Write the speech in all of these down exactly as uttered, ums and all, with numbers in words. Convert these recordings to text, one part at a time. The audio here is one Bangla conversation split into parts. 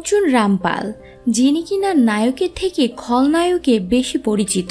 অর্জুন রামপাল, যিনি কিনা নায়কের থেকে খলনায়কে বেশি পরিচিত।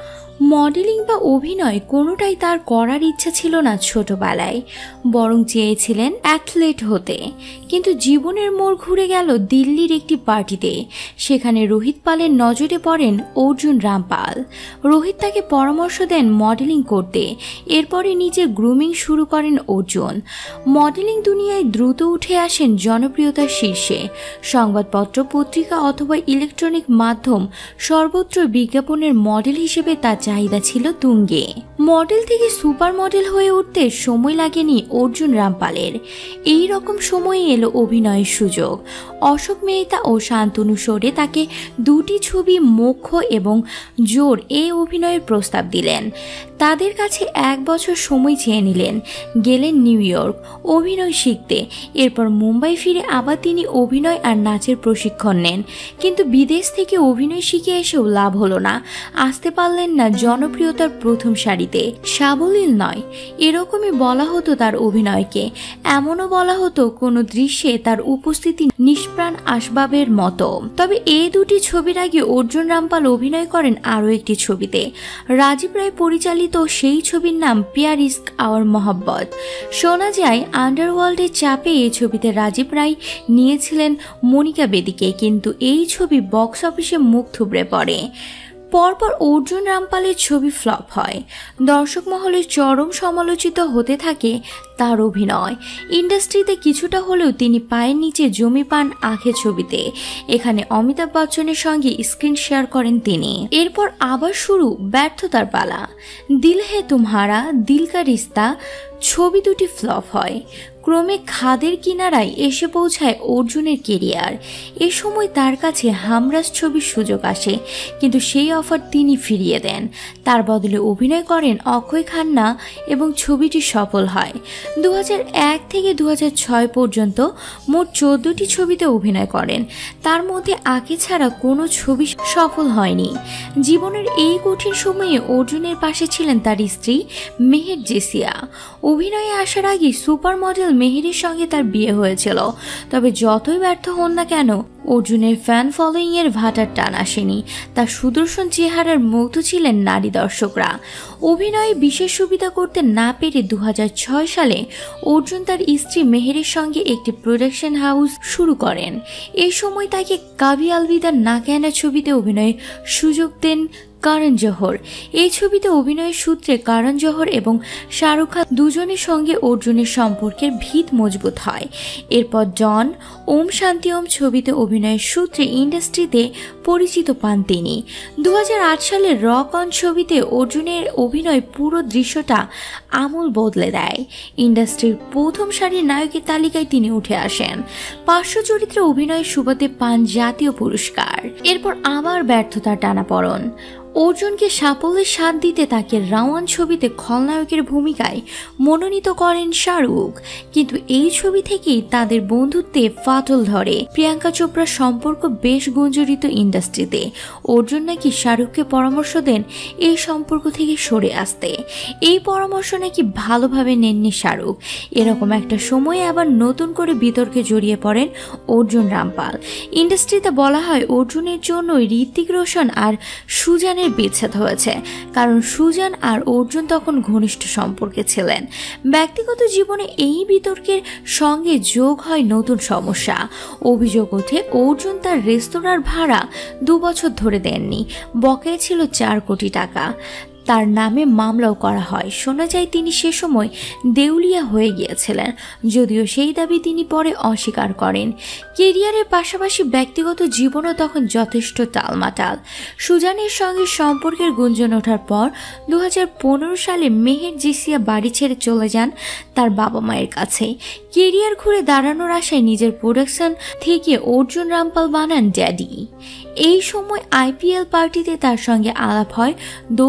মডেলিং বা অভিনয় কোনোটাই তার করার ইচ্ছা ছিল না ছোটবেলায়, বরং চেয়েছিলেন অ্যাথলেট হতে। কিন্তু জীবনের মোড় ঘুরে গেল দিল্লির একটি পার্টিতে। সেখানে রোহিত পালের নজরে পড়েন অর্জুন রামপাল। রোহিত তাকে পরামর্শ দেন মডেলিং করতে। এরপরে নিজের গ্রুমিং শুরু করেন অর্জুন। মডেলিং দুনিয়ায় দ্রুত উঠে আসেন জনপ্রিয়তার শীর্ষে। সংবাদপত্র, পত্রিকা অথবা ইলেকট্রনিক মাধ্যম সর্বত্র বিজ্ঞাপনের মডেল হিসেবে তার চাহিদা ছিল তুঙ্গে। মডেল থেকে সুপার মডেল হয়ে উঠতে সময় লাগেনি অর্জুন রামপালের। এই রকম সময়ে এলো অভিনয়ের সুযোগ। অশোক মেহতা ও শান্তনু সোরে তাকে দুটি ছবি মোক্ষ এবং জোর এই অভিনয়ের প্রস্তাব দিলেন। তাদের কাছে এক বছর সময় চেয়ে নিলেন। গেলেন নিউ ইয়র্ক অভিনয় শিখতে। এরপর মুম্বাই ফিরে আবার তিনি অভিনয় আর নাচের প্রশিক্ষণ নেন। কিন্তু বিদেশ থেকে অভিনয় শিখে এসেও লাভ হলো না। আসতে পারলেন না জনপ্রিয়তার প্রথম সারিতে। সাবলীল নয়, এরকমই বলা হতো তার অভিনয়কে। এমনও বলা হতো কোনো দৃশ্যে তার উপস্থিতি নিষ্প্রাণ আসবাবের মতো। তবে এই দুটি ছবির আগে অর্জুন রামপাল অভিনয় করেন আরও একটি ছবিতে। রাজীব রায় পরিচালিত সেই ছবির নাম প্যার ইশক और मोहब्बत। শোনা যায় আন্ডারওয়ার্ল্ডের চাপে এই ছবিতে রাজীব রায় নিয়েছিলেন মনিকা বেদিকে, কিন্তু এই ছবি বক্স অফিসে মুখ থুবড়ে পড়ে। পরপর অর্জুন রামপালের ছবি ফ্লপ হয়। দর্শক মহলে চরম সমালোচিত হতে থাকে তার অভিনয়। ইন্ডাস্ট্রিতে কিছুটা হলেও তিনি পায়ের নিচে জমি পান আঁখে ছবিতে। এখানে অমিতাভ বচ্চনের সঙ্গে স্ক্রিন শেয়ার করেন তিনি। এরপর আবার শুরু ব্যর্থতার পালা। দিল হে তুমহারা, দিল কা রিস্তা ছবি দুটি ফ্লপ হয়। ক্রমে খাদের কিনারায় এসে পৌঁছায় অর্জুনের কেরিয়ার। এ সময় তার কাছে হামরাজ ছবির সুযোগ আসে, কিন্তু সেই অফার তিনি ফিরিয়ে দেন। তার বদলে অভিনয় করেন অক্ষয় খান্না এবং ছবিটি সফল হয়। দু হাজার এক থেকে দু হাজার ছয় পর্যন্ত মোট চোদ্দটি ছবিতে অভিনয় করেন। তার মধ্যে আঁকে ছাড়া কোনো ছবি সফল হয়নি। জীবনের এই কঠিন সময়ে অর্জুনের পাশে ছিলেন তার স্ত্রী মেহের জেসিয়া। অভিনয়ে আসার আগে সুপার মডেল মেহেরের সঙ্গে তার বিয়ে হয়েছিল। তবে যতই ব্যর্থ হন না কেন, অর্জুনের ফ্যান ফলোয়িং এর ভাটার টান আসেনি। তার সুদর্শন চেহারার মুগ্ধ ছিলেন নারী দর্শকরা। অভিনয়ে বিশেষ সুবিধা করতে না পেরে দু হাজার ছয় সালে অর্জুন তার স্ত্রী মেহেরের সঙ্গে একটি প্রোডাকশন হাউস শুরু করেন। এই সময় তাকে কাভি আলবিদা না কেনা ছবিতে অভিনয়ের সুযোগ দেন করণ জোহর। এই ছবিতে অভিনয়ের সূত্রে করণ জোহর এবং শাহরুখ খান দুজনের সঙ্গে অর্জুনের সম্পর্কের ভিত মজবুত হয়। এরপর ডন, ওম শান্তি ওম ছবিতে অভিনয়ের সূত্রে ইন্ডাস্ট্রিতে পরিচিত পান তিনি। দু হাজার আট সালের রক অন ছবিতে অর্জুনের অভিনয় পুরো দৃশ্যটা আমূল বদলে দেয়। ইন্ডাস্ট্রির প্রথম সারির নায়কের তালিকায় তিনি উঠে আসেন। পার্শ্ব চরিত্রে অভিনয়ের সুবাদে পান জাতীয় পুরস্কার। এরপর আবার ব্যর্থতার টানাপড়েন। অর্জুনকে সাফল্যের স্বাদ দিতে তাকে রাওয়ান ছবিতে খলনায়কের ভূমিকায় মনোনীত করেন শাহরুখ। কিন্তু এই ছবি থেকেই তাদের বন্ধুত্বে ফাটল ধরে। প্রিয়াঙ্কা চোপড়ার সম্পর্ক বেশ গুঞ্জরিত ইন্ডাস্ট্রিতে। অর্জুন নাকি শাহরুখকে পরামর্শ দেন এই সম্পর্ক থেকে সরে আসতে। এই পরামর্শ নাকি ভালোভাবে নেননি শাহরুখ। এরকম একটা সময়ে আবার নতুন করে বিতর্কে জড়িয়ে পড়েন অর্জুন রামপাল। ইন্ডাস্ট্রিতে বলা হয় অর্জুনের জন্যই ঋত্বিক রোশন আর সুজানের বিচ্ছেদ হয়েছে, কারণ সুজান আর অর্জুন তখন ঘনিষ্ঠ সম্পর্কে ছিলেন। ব্যক্তিগত জীবনে এই বিতর্কের সঙ্গে যোগ হয় নতুন সমস্যা। অভিযোগ ওঠে অর্জুন তার রেস্তোরাঁর ভাড়া দু বছর ধরে দেননি। বকেয়া ছিল চার কোটি টাকা। তার নামে মামলাও করা হয়। শোনা যায় তিনি সে সময় দেউলিয়া হয়ে গিয়েছিলেন, যদিও সেই দাবি তিনি পরে অস্বীকার করেন। কেরিয়ারের পাশাপাশি ব্যক্তিগত জীবনও তখন যথেষ্ট টালমাটাল। সুজানের সঙ্গে সম্পর্কের গুঞ্জন ওঠার পর দু হাজার পনেরো সালে মেহের জেসিয়া বাড়ি ছেড়ে চলে যান তার বাবা মায়ের কাছে। কেরিয়ার ঘুরে দাঁড়ানোর আশায় নিজের প্রোডাকশন থেকে অর্জুন রামপাল বানান ড্যাডি। এই সময় আইপিএল পার্টিতে তার সঙ্গে আলাপ হয় দক্ষিণ আফ্রিকা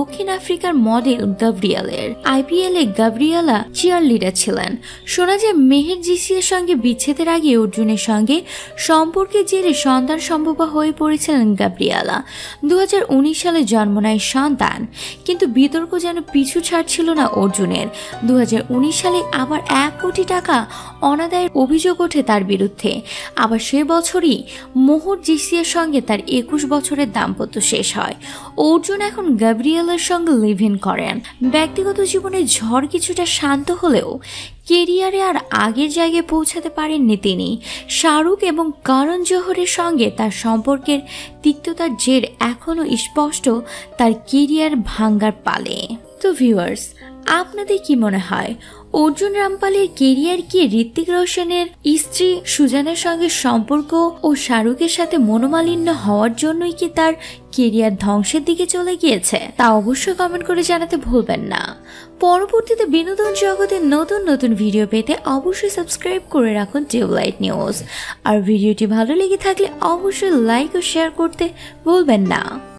আফ্রিকার মডেল গাব্রিয়েলের। আইপিএল এ গাব্রিয়েলা চিয়ার লিডার ছিলেন। শোনা যায় মেহের জিসিয়ার সঙ্গে বিচ্ছেদের আগে অর্জুনের সঙ্গে সম্পর্কের জেরে সন্তান সম্ভবা হয়ে পড়েছিলেন গাব্রিয়েলা। দু হাজার উনিশ সালে জন্ম নেয় সন্তান, কিন্তু বিতর্ক যেন পিছু ছাড়ছিল না অর্জুনের। দু হাজার উনিশ সালে আবার এক কোটি টাকা অনাদায়ের অভিযোগ ওঠে তার বিরুদ্ধে। আবার সে বছরই মোহর জিসিয়ার সঙ্গে তার একুশ বছরের দাম্পত্য শেষ হয়। অর্জুন এখন গাব্রিয়েলার সঙ্গে লিভ ইন করেন। ব্যক্তিগত জীবনে ঝড় কিছুটা শান্ত হলেও কেরিয়ারে আর আগের জায়গায় পৌঁছাতে পারেননি তিনি। শাহরুখ এবং করণ জোহরের সঙ্গে তার সম্পর্কের তিক্ততার জের এখনও স্পষ্ট তার কেরিয়ার ভাঙ্গার পালে। তো ভিউয়ার্স, আপনাদের কি মনে হয় অর্জুন রামপালের কেরিয়ার কি ঋত্বিক রোশনের স্ত্রী সুজানের সঙ্গে সম্পর্ক ও শাহরুখের সাথে মনোমালিন্য হওয়ার জন্যই কি তার কেরিয়ার ধ্বংসের দিকে চলে গিয়েছে? তা অবশ্যই কমেন্ট করে জানাতে ভুলবেন না। পরবর্তীতে বিনোদন জগতের নতুন নতুন ভিডিও পেতে অবশ্যই সাবস্ক্রাইব করে রাখুন টিউবলাইট নিউজ। আর ভিডিওটি ভালো লেগে থাকলে অবশ্যই লাইক ও শেয়ার করতে ভুলবেন না।